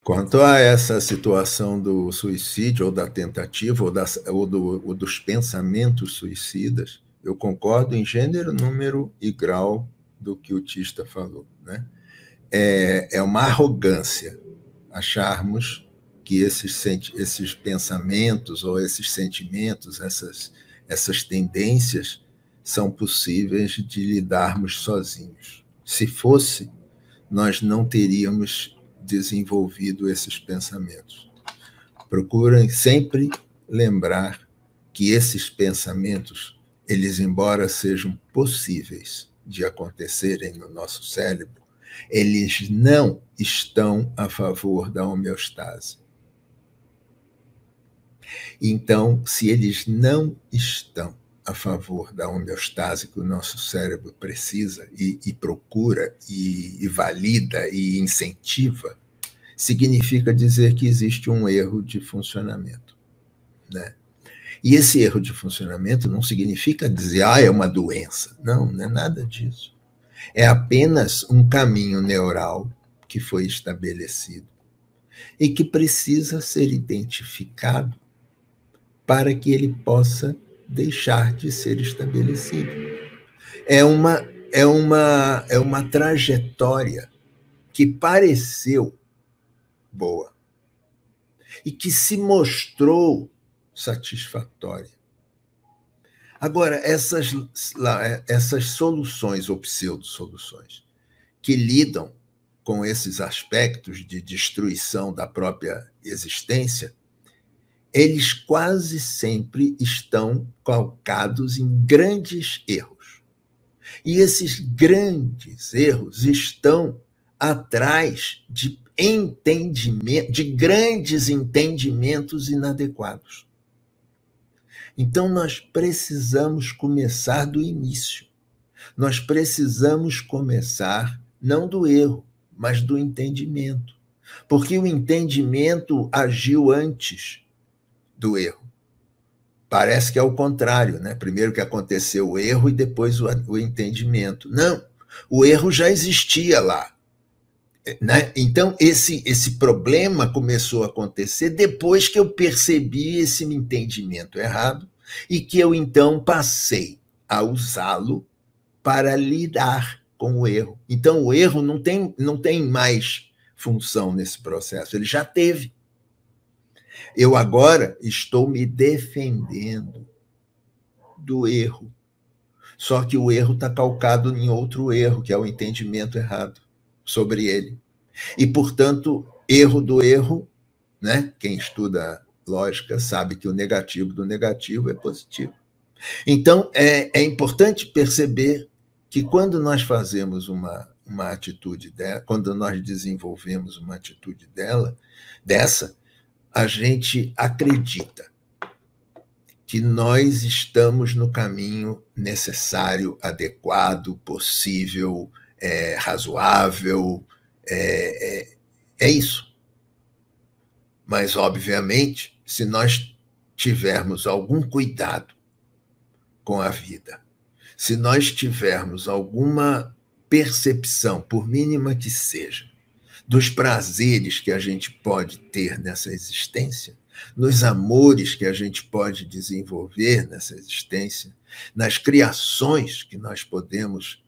Quanto a essa situação do suicídio, ou da tentativa, ou dos pensamentos suicidas, eu concordo em gênero, número e grau do que o Tista falou, né? É uma arrogância acharmos que esses pensamentos ou esses sentimentos, essas tendências, são possíveis de lidarmos sozinhos. Se fosse, nós não teríamos desenvolvido esses pensamentos. Procurem sempre lembrar que esses pensamentos, eles, embora sejam possíveis de acontecerem no nosso cérebro, eles não estão a favor da homeostase. Então, se eles não estão a favor da homeostase que o nosso cérebro precisa e procura, e valida, e incentiva, significa dizer que existe um erro de funcionamento, né? E esse erro de funcionamento não significa dizer, é uma doença. Não, não é nada disso. É apenas um caminho neural que foi estabelecido e que precisa ser identificado para que ele possa deixar de ser estabelecido. É uma trajetória que pareceu boa e que se mostrou satisfatória. Agora, essas soluções ou pseudo-soluções que lidam com esses aspectos de destruição da própria existência, eles quase sempre estão calcados em grandes erros. E esses grandes erros estão atrás de grandes entendimentos inadequados. Então, nós precisamos começar do início. Nós precisamos começar não do erro, mas do entendimento. Porque o entendimento agiu antes do erro. Parece que é o contrário, né? Primeiro que aconteceu o erro e depois o entendimento. Não, o erro já existia lá, né? Então, esse problema começou a acontecer depois que eu percebi esse entendimento errado e que eu, então, passei a usá-lo para lidar com o erro. Então, o erro não tem mais função nesse processo, ele já teve. Eu agora estou me defendendo do erro. Só que o erro está calcado em outro erro, que é o entendimento errado sobre ele. E, portanto, erro do erro, né? Quem estuda lógica sabe que o negativo do negativo é positivo. Então, é importante perceber que quando nós fazemos uma atitude dessa, quando nós desenvolvemos uma atitude dessa, a gente acredita que nós estamos no caminho necessário, adequado, possível, razoável. É isso. Mas, obviamente, se nós tivermos algum cuidado com a vida, se nós tivermos alguma percepção, por mínima que seja, dos prazeres que a gente pode ter nessa existência, nos amores que a gente pode desenvolver nessa existência, nas criações que nós podemos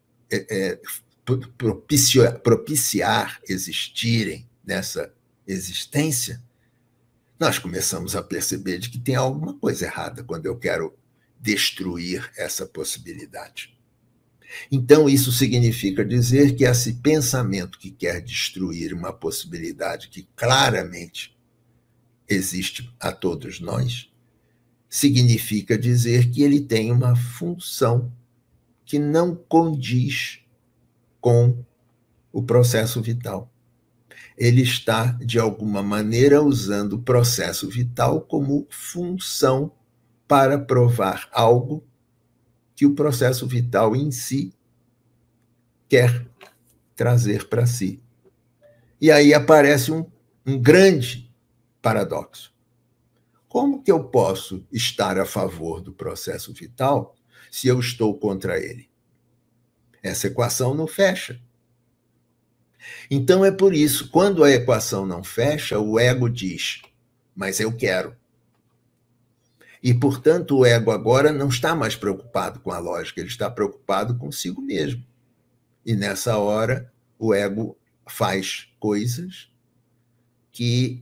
propiciar existirem nessa existência, nós começamos a perceber de que tem alguma coisa errada quando eu quero destruir essa possibilidade. Então, isso significa dizer que esse pensamento que quer destruir uma possibilidade que claramente existe a todos nós, significa dizer que ele tem uma função que não condiz com o processo vital. Ele está, de alguma maneira, usando o processo vital como função para provar algo que o processo vital em si quer trazer para si. E aí aparece um grande paradoxo. Como que eu posso estar a favor do processo vital se eu estou contra ele? Essa equação não fecha. Então é por isso, quando a equação não fecha, o ego diz, mas eu quero. E, portanto, o ego agora não está mais preocupado com a lógica, ele está preocupado consigo mesmo. E nessa hora, o ego faz coisas que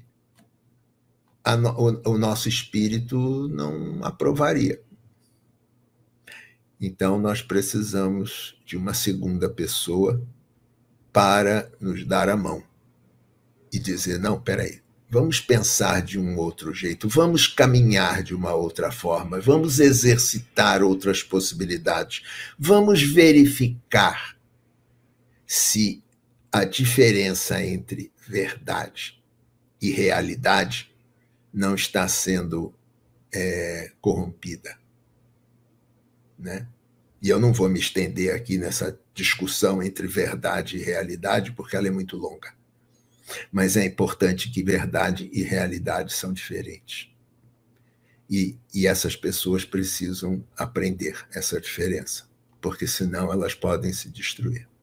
o nosso espírito não aprovaria. Então, nós precisamos de uma segunda pessoa para nos dar a mão e dizer, não, peraí, vamos pensar de um outro jeito, vamos caminhar de uma outra forma, vamos exercitar outras possibilidades, vamos verificar se a diferença entre verdade e realidade não está sendo corrompida. Né? E eu não vou me estender aqui nessa discussão entre verdade e realidade, porque ela é muito longa. Mas é importante que verdade e realidade são diferentes. E essas pessoas precisam aprender essa diferença, porque senão elas podem se destruir.